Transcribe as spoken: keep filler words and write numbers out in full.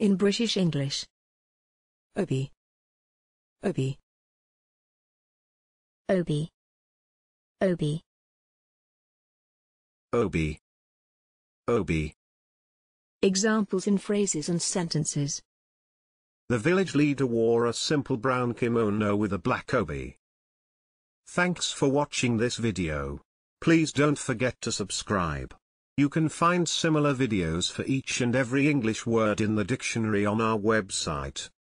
In British English. Obi. Obi. Obi. Obi. Obi. Obi. Examples in phrases and sentences. The village leader wore a simple brown kimono with a black obi. Thanks for watching this video. Please don't forget to subscribe. You can find similar videos for each and every English word in the dictionary on our website.